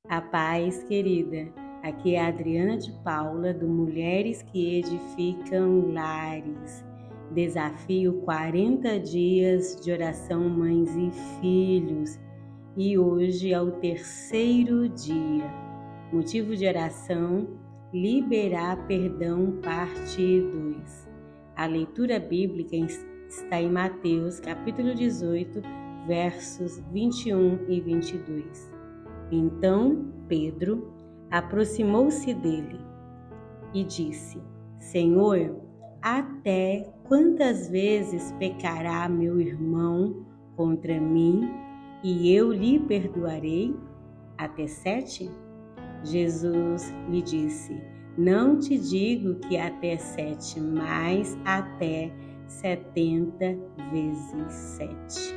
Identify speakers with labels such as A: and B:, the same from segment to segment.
A: A paz, querida. Aqui é a Adriana de Paula, do Mulheres que Edificam Lares. Desafio 40 dias de oração mães e filhos. E hoje é o terceiro dia. Motivo de oração: liberar perdão, parte 2. A leitura bíblica está em Mateus, capítulo 18, versos 21 e 22. Então Pedro aproximou-se dele e disse: Senhor, até quantas vezes pecará meu irmão contra mim e eu lhe perdoarei? Até 7? Jesus lhe disse: Não te digo que até 7, mas até 70 vezes 7.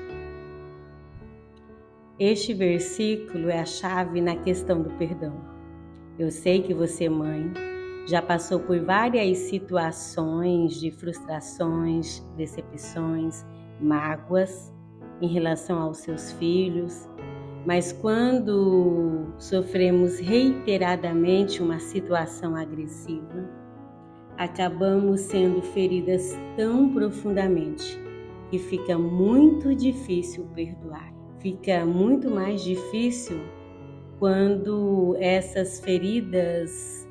A: Este versículo é a chave na questão do perdão. Eu sei que você, mãe, já passou por várias situações de frustrações, decepções, mágoas em relação aos seus filhos, mas quando sofremos reiteradamente uma situação agressiva, acabamos sendo feridas tão profundamente que fica muito difícil perdoar. Fica muito mais difícil quando essas feridas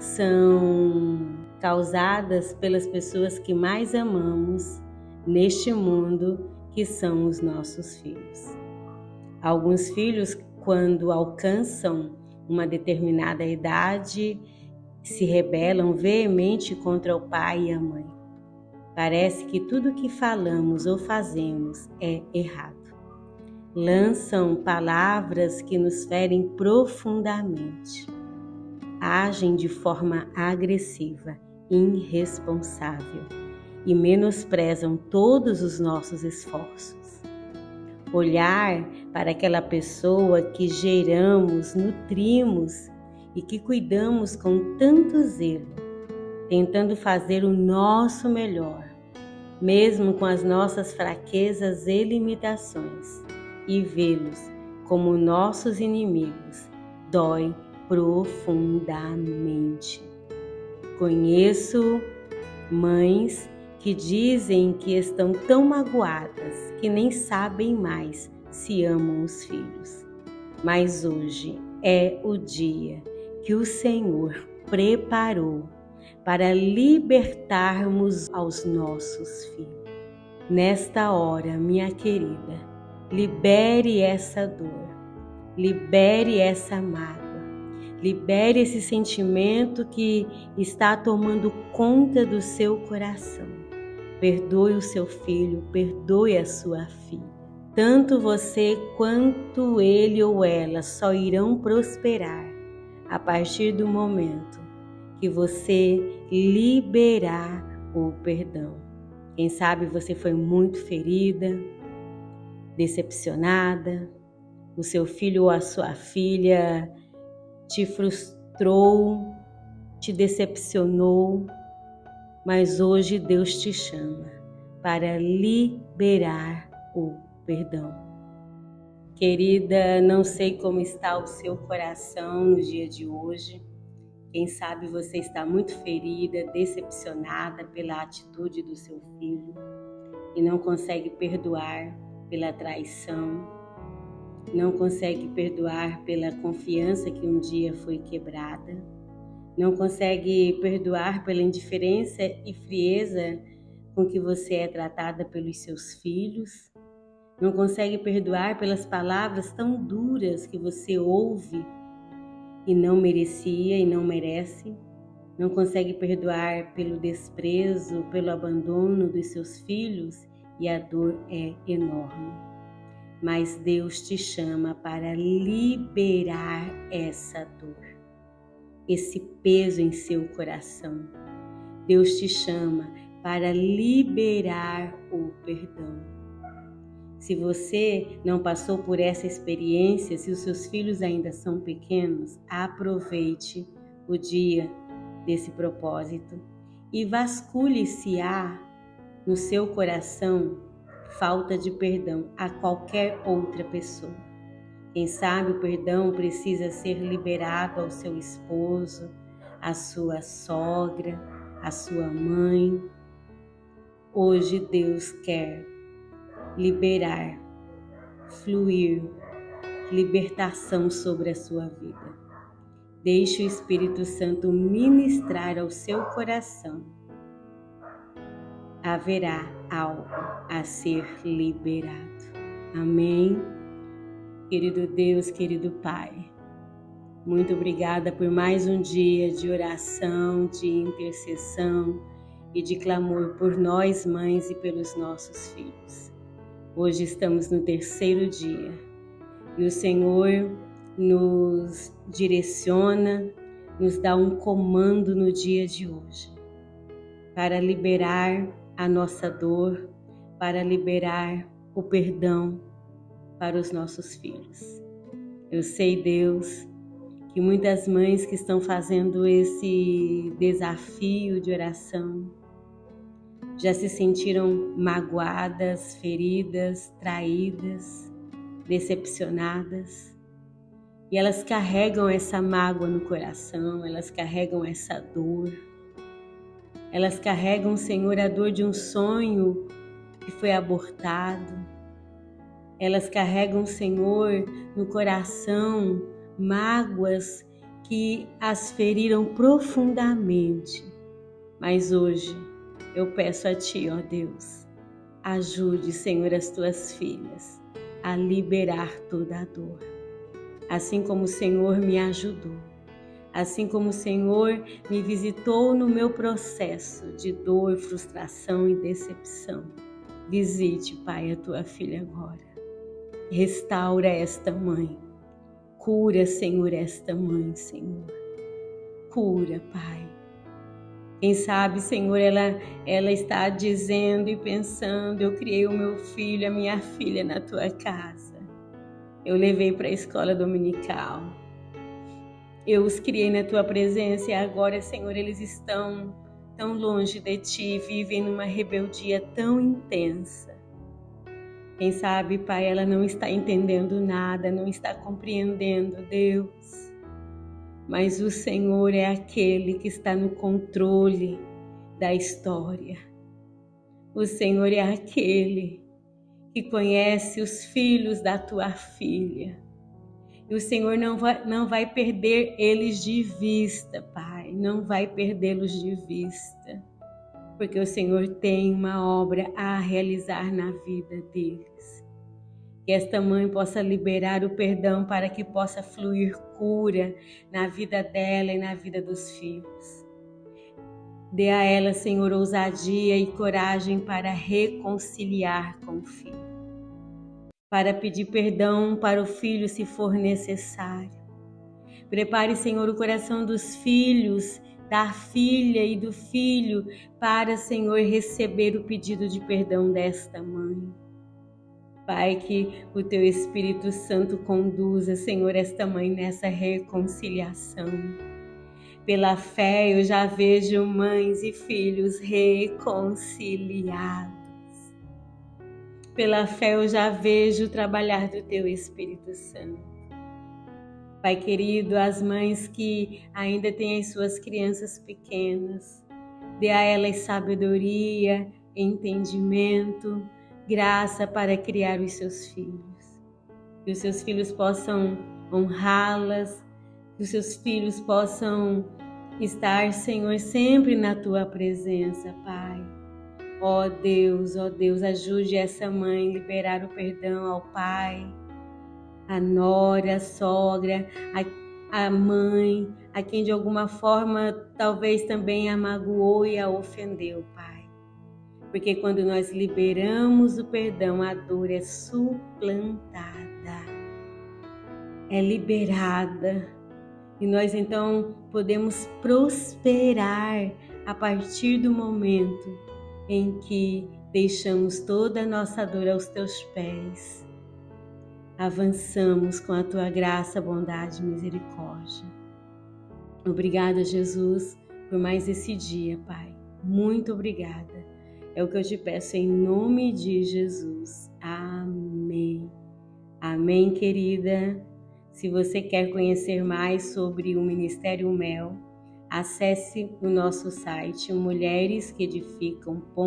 A: são causadas pelas pessoas que mais amamos neste mundo, que são os nossos filhos. Alguns filhos, quando alcançam uma determinada idade, se rebelam veemente contra o pai e a mãe. Parece que tudo que falamos ou fazemos é errado. Lançam palavras que nos ferem profundamente. Agem de forma agressiva, irresponsável e menosprezam todos os nossos esforços. Olhar para aquela pessoa que geramos, nutrimos e que cuidamos com tanto zelo, tentando fazer o nosso melhor, mesmo com as nossas fraquezas e limitações, e vê-los como nossos inimigos, dói profundamente. Conheço mães que dizem que estão tão magoadas que nem sabem mais se amam os filhos. Mas hoje é o dia que o Senhor preparou para libertarmos aos nossos filhos. Nesta hora, minha querida, libere essa dor, libere essa mágoa, libere esse sentimento que está tomando conta do seu coração. Perdoe o seu filho, perdoe a sua filha. Tanto você quanto ele ou ela só irão prosperar a partir do momento que você liberar o perdão. Quem sabe você foi muito ferida, decepcionada, o seu filho ou a sua filha te frustrou, te decepcionou, mas hoje Deus te chama para liberar o perdão. Querida, não sei como está o seu coração no dia de hoje. Quem sabe você está muito ferida, decepcionada pela atitude do seu filho e não consegue perdoar pela traição, não consegue perdoar pela confiança que um dia foi quebrada, não consegue perdoar pela indiferença e frieza com que você é tratada pelos seus filhos, não consegue perdoar pelas palavras tão duras que você ouve e não merecia e não merece, não consegue perdoar pelo desprezo, pelo abandono dos seus filhos, e a dor é enorme. Mas Deus te chama para liberar essa dor, esse peso em seu coração. Deus te chama para liberar o perdão. Se você não passou por essa experiência, se os seus filhos ainda são pequenos, aproveite o dia desse propósito e vasculhe se há no seu coração falta de perdão a qualquer outra pessoa. Quem sabe o perdão precisa ser liberado ao seu esposo, à sua sogra, à sua mãe. Hoje Deus quer liberar, fluir, libertação sobre a sua vida. Deixe o Espírito Santo ministrar ao seu coração. Haverá algo a ser liberado. Amém? Querido Deus, querido Pai, muito obrigada por mais um dia de oração, de intercessão e de clamor por nós, mães, e pelos nossos filhos. Hoje estamos no 3º dia e o Senhor nos direciona, nos dá um comando no dia de hoje para liberar a nossa dor, para liberar o perdão para os nossos filhos. Eu sei, Deus, que muitas mães que estão fazendo esse desafio de oração já se sentiram magoadas, feridas, traídas, decepcionadas. E elas carregam essa mágoa no coração, elas carregam essa dor. Elas carregam, Senhor, a dor de um sonho que foi abortado. Elas carregam, Senhor, no coração mágoas que as feriram profundamente. Mas hoje eu peço a Ti, ó Deus, ajude, Senhor, as Tuas filhas a liberar toda a dor. Assim como o Senhor me ajudou, assim como o Senhor me visitou no meu processo de dor, frustração e decepção. Visite, Pai, a Tua filha agora. Restaura esta mãe. Cura, Senhor, esta mãe, Senhor. Cura, Pai. Quem sabe, Senhor, ela está dizendo e pensando: eu criei o meu filho, a minha filha na Tua casa. Eu levei para a escola dominical. Eu os criei na Tua presença e agora, Senhor, eles estão tão longe de Ti, vivem numa rebeldia tão intensa. Quem sabe, Pai, ela não está entendendo nada, não está compreendendo, Deus. Mas o Senhor é aquele que está no controle da história. O Senhor é aquele que conhece os filhos da Tua filha. E o Senhor não vai perder eles de vista, Pai. Não vai perdê-los de vista. Porque o Senhor tem uma obra a realizar na vida deles. Que esta mãe possa liberar o perdão para que possa fluir cura na vida dela e na vida dos filhos. Dê a ela, Senhor, ousadia e coragem para reconciliar com o filho. Para pedir perdão para o filho se for necessário. Prepare, Senhor, o coração dos filhos, da filha e do filho, para, Senhor, receber o pedido de perdão desta mãe. Pai, que o Teu Espírito Santo conduza, Senhor, esta mãe nessa reconciliação. Pela fé, eu já vejo mães e filhos reconciliados. Pela fé, eu já vejo o trabalhar do Teu Espírito Santo. Pai querido, as mães que ainda têm as suas crianças pequenas, dê a elas sabedoria, entendimento, graça para criar os seus filhos. Que os seus filhos possam honrá-las, que os seus filhos possam estar, Senhor, sempre na Tua presença, Pai. Ó Deus, ajude essa mãe a liberar o perdão ao pai, a nora, a sogra, a mãe, a quem de alguma forma talvez também a magoou e a ofendeu, Pai. Porque quando nós liberamos o perdão, a dor é suplantada, é liberada. E nós então podemos prosperar a partir do momento em que deixamos toda a nossa dor aos Teus pés. Avançamos com a Tua graça, bondade e misericórdia. Obrigada, Jesus, por mais esse dia, Pai. Muito obrigada. É o que eu te peço em nome de Jesus. Amém. Amém, querida? Se você quer conhecer mais sobre o Ministério Mel, acesse o nosso site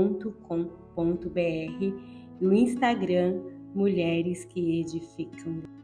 A: mulheresqueedificam.com.br e o Instagram Mulheres que Edificam.